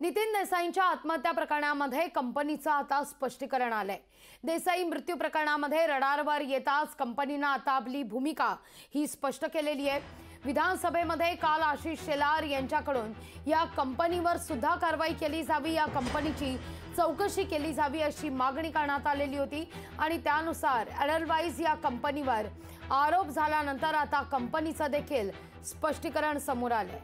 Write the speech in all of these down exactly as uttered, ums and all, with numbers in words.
नितीन देसाईंच्या आत्महत्या प्रकरणामध्ये कंपनीचं आता स्पष्टीकरण आलंय। देसाई मृत्यू प्रकरणामध्ये रडारवर येताच कंपनीने आता आपली भूमिका ही स्पष्ट केलेली आहे। विधानसभेमध्ये काल आशिष शेलार यांच्याकडून या कंपनीवर सुद्धा कारवाई केली जावी, या कंपनीची चौकशी केली जावी अशी मागणी करण्यात आलेली होती आणि त्यानुसार एडलवाइस या कंपनीवर आरोप झाल्यानंतर आता कंपनीचं देखील स्पष्टीकरण समोर आलंय।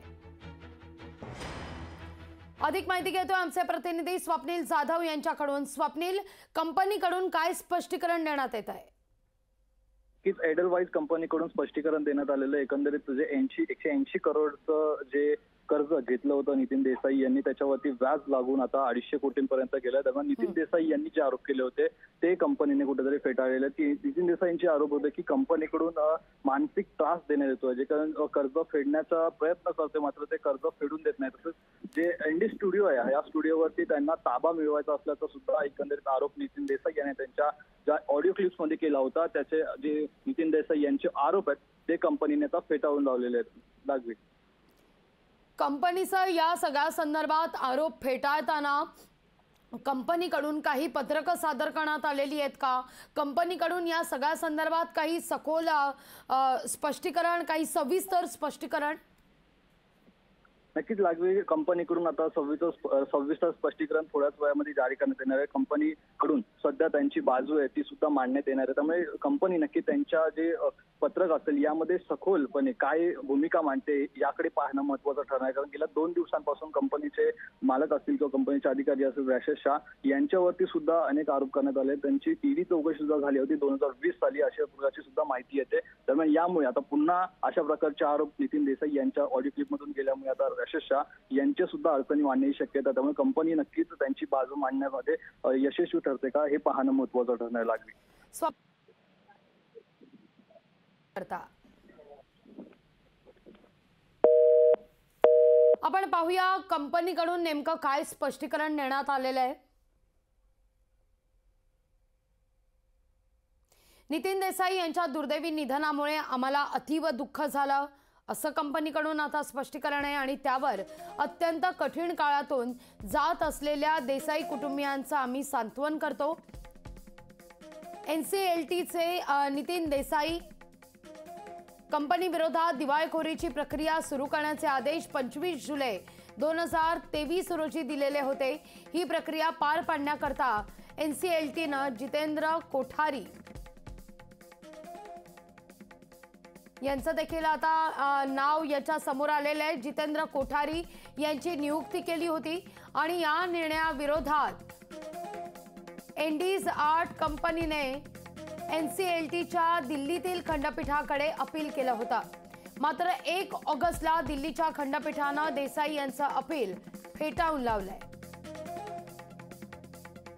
अधिक माहिती घेतोय आमचे प्रतिनिधी स्वप्नील जाधव यांच्याकडून। स्वप्नील, कंपनीकडून काय स्पष्टीकरण देण्यात येत आहे? की एडलवाइस कंपनीकडून स्पष्टीकरण देण्यात आलेलं एकंदरीत जे ऐंशी एकशे ऐंशी करोडचं जे कर्ज घेतलं होतं नितीन देसाई यांनी, त्याच्यावरती व्याज लागून आता अडीचशे कोटींपर्यंत गेलं। दरम्यान नितीन देसाई यांनी जे आरोप केले होते ते कंपनीने कुठेतरी फेटाळलेले की नितीन देसाईंचे आरोप होते की कंपनीकडून मानसिक त्रास देण्यात येतोय, जे कर्ज फेडण्याचा प्रयत्न करते मात्र ते कर्ज फेडून देत नाही। तसंच जे एनडी स्टुडिओ आहे या स्टुडिओवरती त्यांना ताबा मिळवायचा असल्याचा सुद्धा एकंदरीत आरोप नितीन देसाई यांनी त्यांच्या ज्या ऑडिओ क्लिप्स मध्ये केला होता। त्याचे जे नितीन देसाई यांचे आरोप आहेत ते कंपनीने आता फेटाळून लावलेले आहेत। दागवी कंपनीचा या सगळ्या संदर्भात आरोप फेटाळताना कंपनीकडून काही पत्रकं सादर करण्यात आलेली आहेत का? कंपनीकडून या सगळ्या संदर्भात काही सखोल स्पष्टीकरण, काही सविस्तर स्पष्टीकरण? नक्कीच लागवी कंपनीकडून आता सविस्तर सविस्तर स्पष्टीकरण थोड्याच वेळामध्ये जारी करण्यात येणार आहे। कंपनीकडून सध्या त्यांची बाजू आहे ती सुद्धा मांडण्यात येणार आहे, त्यामुळे कंपनी नक्की त्यांच्या जे पत्रक असेल यामध्ये सखोलपणे काय भूमिका मांडते याकडे पाहणं महत्त्वाचं ठरणार आहे। कारण गेल्या दोन दिवसांपासून कंपनीचे मालक असतील किंवा कंपनीचे अधिकारी असतील राजेश शाह यांच्यावरती सुद्धा अनेक आरोप करण्यात आले। त्यांची ईडी चौकशी सुद्धा झाली होती दोन हजार वीस साली, अशा प्रकारची सुद्धा माहिती येते। दरम्यान यामुळे आता पुन्हा अशा प्रकारचे आरोप नितीन देसाई यांच्या ऑडिओ क्लिपमधून गेल्यामुळे आता राजेश शाह यांचे सुद्धा अडचणी वाढण्याची शक्यता, त्यामुळे कंपनी नक्कीच त्यांची बाजू मांडण्यामध्ये यशस्वी ठरते का हे पाहणं महत्त्वाचं ठरणार लागली। आपण पाहूया कंपनीकडून नेमकं काय स्पष्टीकरण देण्यात आलेलं आहे। नितीन देसाई यांच्या दुर्दैवी निधनामुळे आम्हाला अतीव दुःख झालं असं कंपनीकडून आता स्पष्टीकरण आहे आणि त्यावर अत्यंत कठीण काळातून जात असलेल्या देसाई कुटुंबियांचं आम्ही सांत्वन करतो। एनसीएलटीचे नितीन देसाई कंपनी विरोधात दिवाळखोरीची प्रक्रिया सुरू करण्याचे आदेश पंचवीस जुलै दोन हजार तेवीस रोजी दिलेले होते। ही प्रक्रिया पार पाडण्याकरता एनसीएलटीनं जितेंद्र कोठारी यांचं देखील आता नाव याच्या समोर आलेलं आहे। जितेंद्र कोठारी यांची नियुक्ती केली होती आणि या निर्णयाविरोधात एनडीज आर्ट कंपनीने एनसीएलटीच्या दिल्लीतील खंडपीठाकडे अपील केलं होतं, मात्र एक ऑगस्टला दिल्लीच्या खंडपीठानं देसाई यांचं अपील फेटाळून लावलंय।